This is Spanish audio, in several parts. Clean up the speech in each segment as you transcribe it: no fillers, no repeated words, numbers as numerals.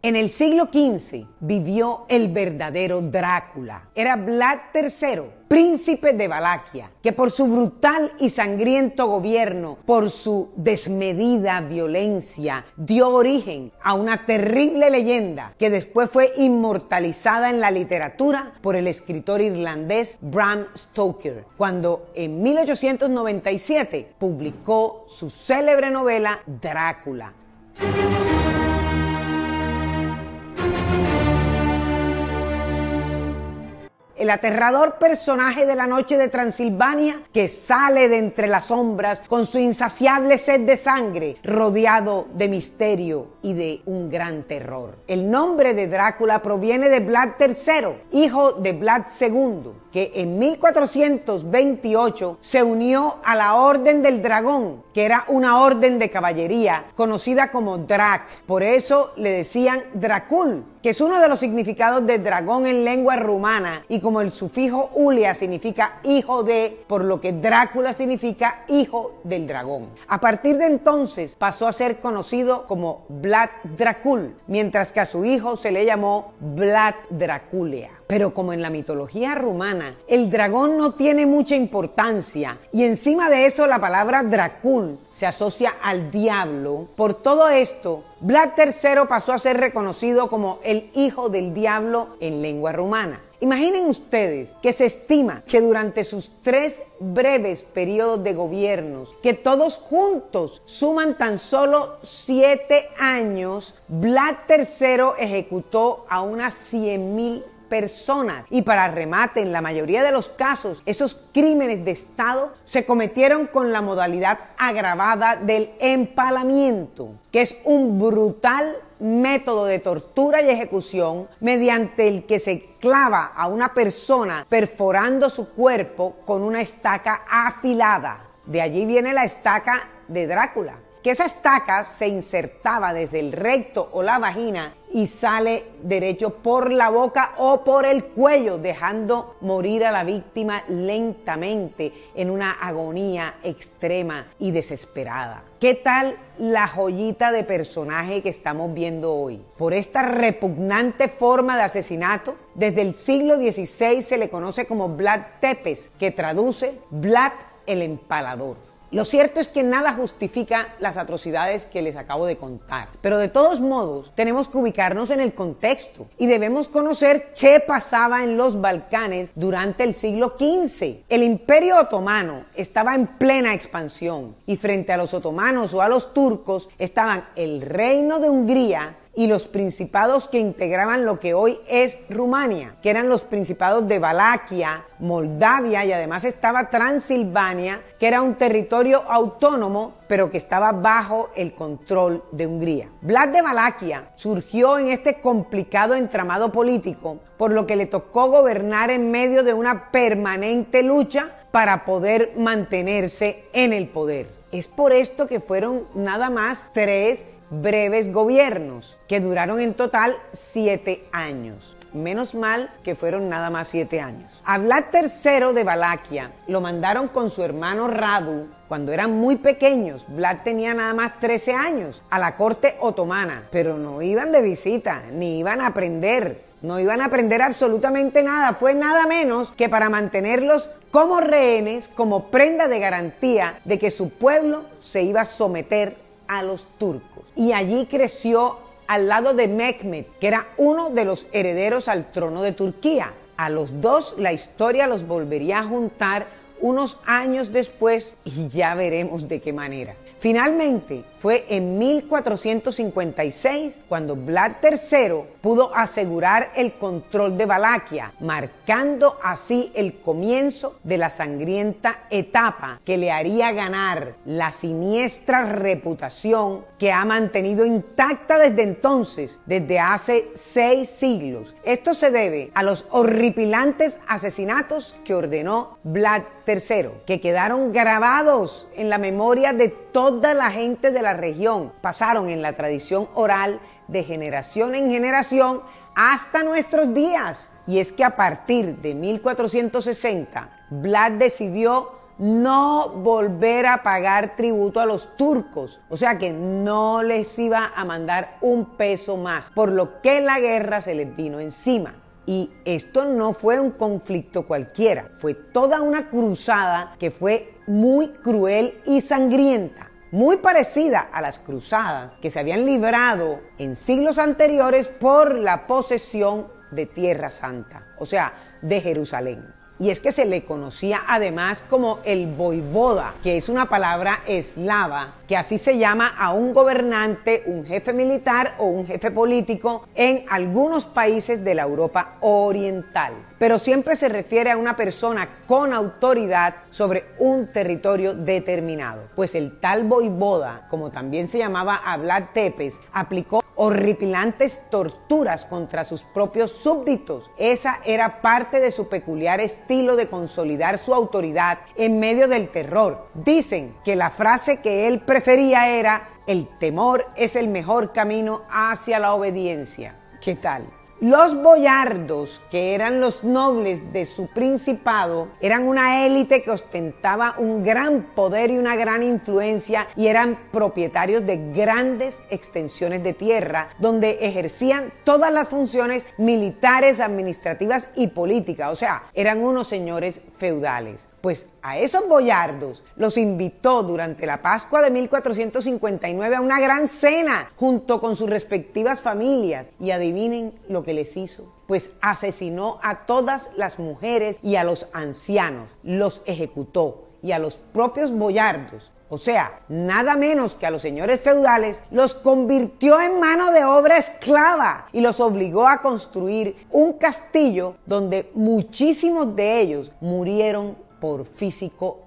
En el siglo XV vivió el verdadero Drácula. Era Vlad III, príncipe de Valaquia, que por su brutal y sangriento gobierno, por su desmedida violencia, dio origen a una terrible leyenda que después fue inmortalizada en la literatura por el escritor irlandés Bram Stoker, cuando en 1897 publicó su célebre novela Drácula. El aterrador personaje de La Noche de Transilvania que sale de entre las sombras con su insaciable sed de sangre, rodeado de misterio y de un gran terror. El nombre de Drácula proviene de Vlad III, hijo de Vlad II, que en 1428 se unió a la Orden del Dragón, que era una orden de caballería conocida como Drac. Por eso le decían Dracul, que es uno de los significados de dragón en lengua rumana, y como el sufijo ulia significa hijo de, por lo que Drácula significa hijo del dragón. A partir de entonces pasó a ser conocido como Vlad Dracul, mientras que a su hijo se le llamó Vlad Draculia. Pero como en la mitología rumana, el dragón no tiene mucha importancia y encima de eso la palabra Dracul se asocia al diablo. Por todo esto, Vlad III pasó a ser reconocido como el hijo del diablo en lengua rumana. Imaginen ustedes que se estima que durante sus 3 breves periodos de gobiernos, que todos juntos suman tan solo 7 años, Vlad III ejecutó a unas 100,000 personas. Y para remate, en la mayoría de los casos, esos crímenes de Estado se cometieron con la modalidad agravada del empalamiento, que es un brutal método de tortura y ejecución mediante el que se clava a una persona perforando su cuerpo con una estaca afilada. De allí viene la estaca de Drácula, que esa estaca se insertaba desde el recto o la vagina y sale derecho por la boca o por el cuello, dejando morir a la víctima lentamente en una agonía extrema y desesperada. ¿Qué tal la joyita de personaje que estamos viendo hoy? Por esta repugnante forma de asesinato, desde el siglo XVI se le conoce como Vlad Tepes, que traduce Vlad el Empalador. Lo cierto es que nada justifica las atrocidades que les acabo de contar, pero de todos modos tenemos que ubicarnos en el contexto y debemos conocer qué pasaba en los Balcanes durante el siglo XV. El Imperio Otomano estaba en plena expansión y frente a los otomanos o a los turcos estaban el Reino de Hungría y los principados que integraban lo que hoy es Rumania, que eran los principados de Valaquia, Moldavia, y además estaba Transilvania, que era un territorio autónomo, pero que estaba bajo el control de Hungría. Vlad de Valaquia surgió en este complicado entramado político, por lo que le tocó gobernar en medio de una permanente lucha para poder mantenerse en el poder. Es por esto que fueron nada más 3 breves gobiernos que duraron en total 7 años. Menos mal que fueron nada más 7 años. A Vlad III de Valaquia lo mandaron con su hermano Radu cuando eran muy pequeños. Vlad tenía nada más 13 años a la corte otomana, pero no iban de visita, ni iban a aprender. No iban a aprender absolutamente nada. Fue nada menos que para mantenerlos como rehenes, como prenda de garantía de que su pueblo se iba a someter a los turcos. Y allí creció al lado de Mehmed, que era uno de los herederos al trono de Turquía. A los dos la historia los volvería a juntar unos años después y ya veremos de qué manera. Finalmente, fue en 1456 cuando Vlad III pudo asegurar el control de Valaquia, marcando así el comienzo de la sangrienta etapa que le haría ganar la siniestra reputación que ha mantenido intacta desde entonces, desde hace 6 siglos. Esto se debe a los horripilantes asesinatos que ordenó Vlad III, que quedaron grabados en la memoria de toda la gente de la región, pasaron en la tradición oral de generación en generación hasta nuestros días. Y es que a partir de 1460, Vlad decidió no volver a pagar tributo a los turcos, o sea que no les iba a mandar un peso más, por lo que la guerra se les vino encima. Y esto no fue un conflicto cualquiera, fue toda una cruzada que fue muy cruel y sangrienta, muy parecida a las cruzadas que se habían librado en siglos anteriores por la posesión de Tierra Santa, o sea, de Jerusalén. Y es que se le conocía además como el voivoda, que es una palabra eslava, que así se llama a un gobernante, un jefe militar o un jefe político en algunos países de la Europa oriental. Pero siempre se refiere a una persona con autoridad sobre un territorio determinado. Pues el tal voivoda, como también se llamaba a Vlad Tepes, aplicó horripilantes torturas contra sus propios súbditos. Esa era parte de su peculiar estilo de consolidar su autoridad en medio del terror. Dicen que la frase que él prefería era: el temor es el mejor camino hacia la obediencia. ¿Qué tal? Los boyardos, que eran los nobles de su principado, eran una élite que ostentaba un gran poder y una gran influencia y eran propietarios de grandes extensiones de tierra donde ejercían todas las funciones militares, administrativas y políticas, o sea, eran unos señores feudales. Pues a esos boyardos los invitó durante la Pascua de 1459 a una gran cena junto con sus respectivas familias. Y adivinen lo que les hizo. Pues asesinó a todas las mujeres y a los ancianos, los ejecutó, y a los propios boyardos, o sea, nada menos que a los señores feudales, los convirtió en mano de obra esclava y los obligó a construir un castillo donde muchísimos de ellos murieron por físico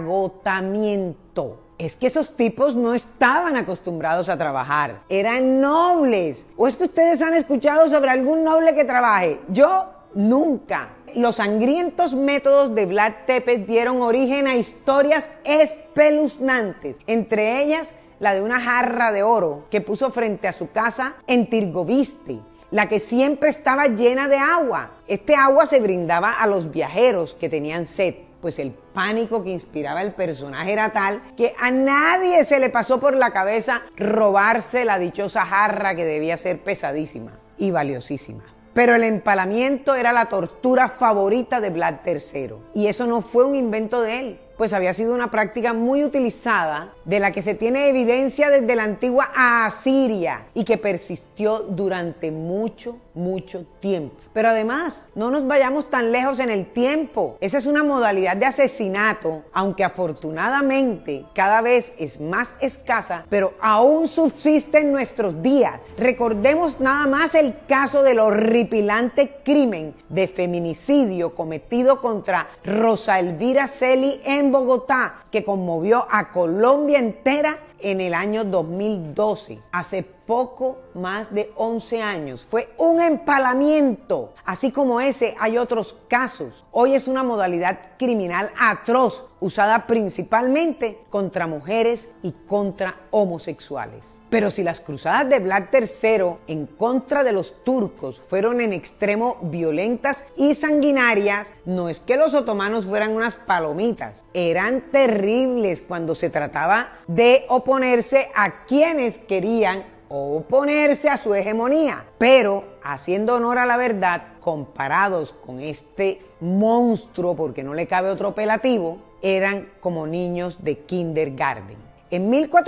agotamiento. Es que esos tipos no estaban acostumbrados a trabajar, eran nobles. ¿O es que ustedes han escuchado sobre algún noble que trabaje? Yo nunca. Los sangrientos métodos de Vlad Tepes dieron origen a historias espeluznantes, entre ellas la de una jarra de oro que puso frente a su casa en Tirgoviste, la que siempre estaba llena de agua. Este agua se brindaba a los viajeros que tenían sed, pues el pánico que inspiraba el personaje era tal que a nadie se le pasó por la cabeza robarse la dichosa jarra, que debía ser pesadísima y valiosísima. Pero el empalamiento era la tortura favorita de Vlad III, y eso no fue un invento de él, pues había sido una práctica muy utilizada, de la que se tiene evidencia desde la antigua Asiria y que persistió durante mucho tiempo. Pero además, no nos vayamos tan lejos en el tiempo. Esa es una modalidad de asesinato, aunque afortunadamente cada vez es más escasa, pero aún subsiste en nuestros días. Recordemos nada más el caso del horripilante crimen de feminicidio cometido contra Rosa Elvira Celi en Bogotá, que conmovió a Colombia entera en el año 2012, hace poco más de 11 años. Fue un empalamiento. Así como ese, hay otros casos. Hoy es una modalidad criminal atroz, usada principalmente contra mujeres y contra homosexuales. Pero si las cruzadas de Vlad III en contra de los turcos fueron en extremo violentas y sanguinarias, no es que los otomanos fueran unas palomitas. Eran terribles cuando se trataba de oponerse a quienes querían oponerse a su hegemonía. Pero, haciendo honor a la verdad, comparados con este monstruo, porque no le cabe otro apelativo, eran como niños de kindergarten. En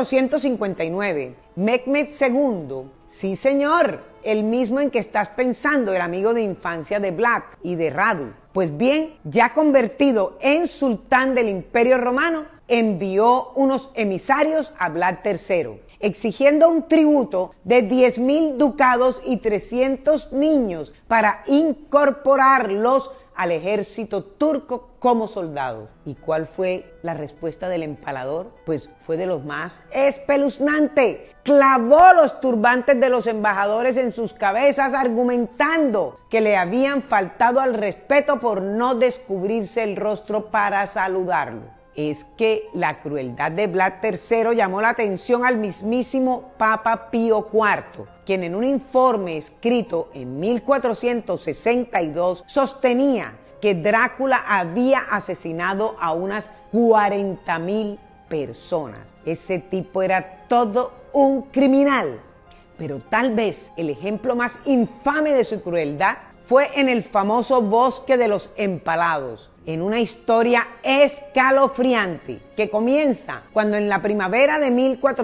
1459, Mehmed II, sí señor, el mismo en que estás pensando, el amigo de infancia de Vlad y de Radu, pues bien, ya convertido en sultán del Imperio Romano, envió unos emisarios a Vlad III, exigiendo un tributo de 10.000 ducados y 300 niños para incorporarlos al ejército turco como soldados. ¿Y cuál fue la respuesta del empalador? Pues fue de los más espeluznante. Clavó los turbantes de los embajadores en sus cabezas, argumentando que le habían faltado al respeto por no descubrirse el rostro para saludarlo. Es que la crueldad de Vlad III llamó la atención al mismísimo Papa Pío IV, quien en un informe escrito en 1462 sostenía que Drácula había asesinado a unas 40.000 personas. Ese tipo era todo un criminal. Pero tal vez el ejemplo más infame de su crueldad fue en el famoso Bosque de los Empalados, en una historia escalofriante que comienza cuando en la primavera de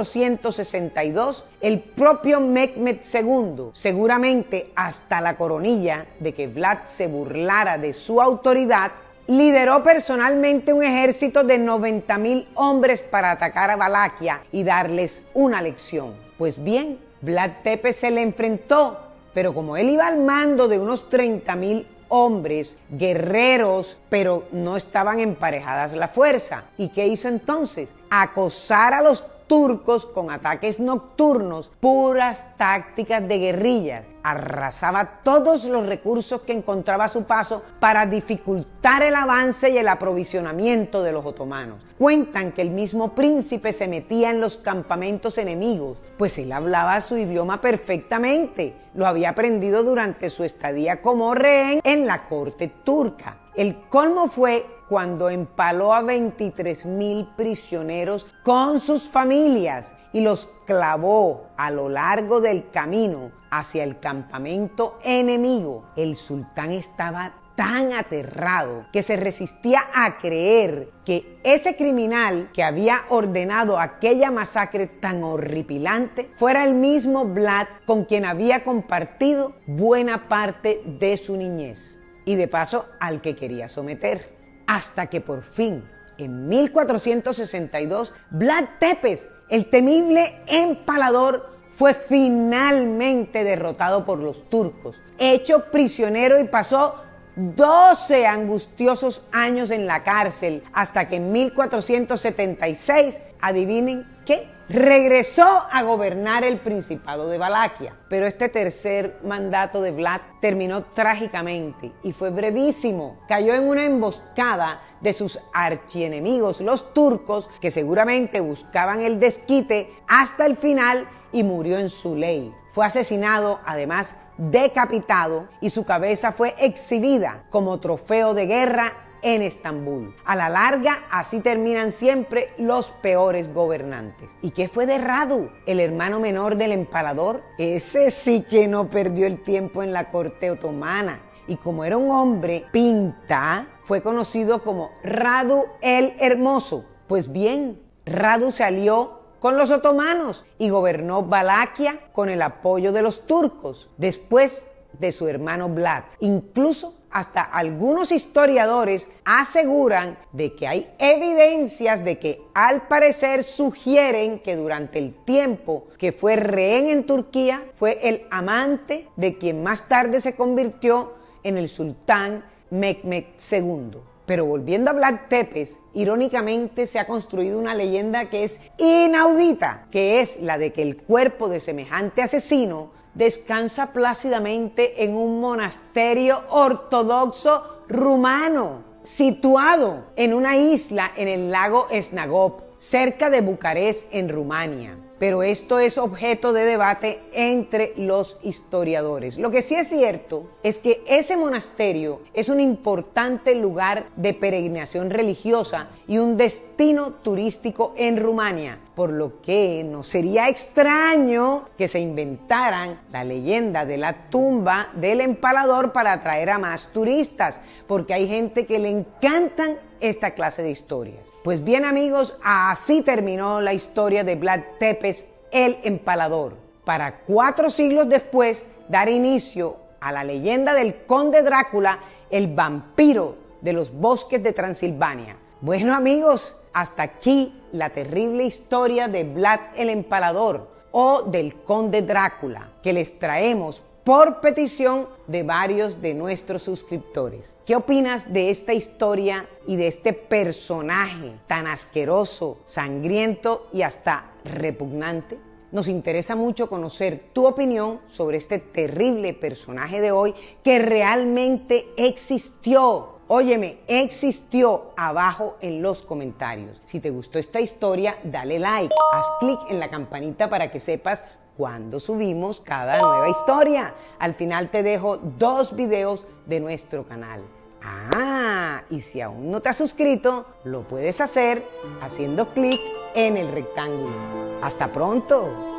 1462 el propio Mehmed II, seguramente hasta la coronilla de que Vlad se burlara de su autoridad, lideró personalmente un ejército de 90.000 hombres para atacar a Valaquia y darles una lección. Pues bien, Vlad Tepes se le enfrentó, pero como él iba al mando de unos 30.000 hombres, guerreros, pero no estaban emparejadas la fuerza. ¿Y qué hizo entonces? Acosar a los turcos con ataques nocturnos, puras tácticas de guerrillas. Arrasaba todos los recursos que encontraba a su paso para dificultar el avance y el aprovisionamiento de los otomanos. Cuentan que el mismo príncipe se metía en los campamentos enemigos, pues él hablaba su idioma perfectamente. Lo había aprendido durante su estadía como rehén en la corte turca. El colmo fue cuando empaló a 23.000 prisioneros con sus familias y los clavó a lo largo del camino hacia el campamento enemigo. El sultán estaba tan aterrado que se resistía a creer que ese criminal que había ordenado aquella masacre tan horripilante fuera el mismo Vlad con quien había compartido buena parte de su niñez y de paso al que quería someter. Hasta que por fin, en 1462, Vlad Tepes, el temible empalador, fue finalmente derrotado por los turcos, hecho prisionero y pasó 12 angustiosos años en la cárcel, hasta que en 1476, adivinen qué, regresó a gobernar el Principado de Valaquia. Pero este tercer mandato de Vlad terminó trágicamente y fue brevísimo. Cayó en una emboscada de sus archienemigos, los turcos, que seguramente buscaban el desquite hasta el final, y murió en su ley. Fue asesinado, además decapitado, y su cabeza fue exhibida como trofeo de guerra en Estambul. A la larga, así terminan siempre los peores gobernantes. ¿Y qué fue de Radu, el hermano menor del empalador? Ese sí que no perdió el tiempo en la corte otomana. Y como era un hombre pinta, fue conocido como Radu el Hermoso. Pues bien, Radu se alió con los otomanos y gobernó Valaquia con el apoyo de los turcos, después de su hermano Vlad. Incluso hasta algunos historiadores aseguran de que hay evidencias de que al parecer sugieren que durante el tiempo que fue rehén en Turquía fue el amante de quien más tarde se convirtió en el sultán Mehmed II. Pero volviendo a Vlad Tepes, irónicamente se ha construido una leyenda que es inaudita, que es la de que el cuerpo de semejante asesino descansa plácidamente en un monasterio ortodoxo rumano, situado en una isla en el lago Snagov, cerca de Bucarest, en Rumania. Pero esto es objeto de debate entre los historiadores. Lo que sí es cierto es que ese monasterio es un importante lugar de peregrinación religiosa y un destino turístico en Rumania, por lo que no sería extraño que se inventaran la leyenda de la tumba del empalador para atraer a más turistas, porque hay gente que le encantan esta clase de historias. Pues bien, amigos, así terminó la historia de Vlad Tepes el Empalador, para 4 siglos después dar inicio a la leyenda del conde Drácula, el vampiro de los bosques de Transilvania. Bueno, amigos, hasta aquí la terrible historia de Vlad el Empalador o del conde Drácula, que les traemos por petición de varios de nuestros suscriptores. ¿Qué opinas de esta historia y de este personaje tan asqueroso, sangriento y hasta repugnante? Nos interesa mucho conocer tu opinión sobre este terrible personaje de hoy que realmente existió. Óyeme, existió, abajo en los comentarios. Si te gustó esta historia, dale like, haz clic en la campanita para que sepas cuando subimos cada nueva historia. Al final te dejo 2 videos de nuestro canal. Y si aún no te has suscrito, lo puedes hacer haciendo clic en el rectángulo. ¡Hasta pronto!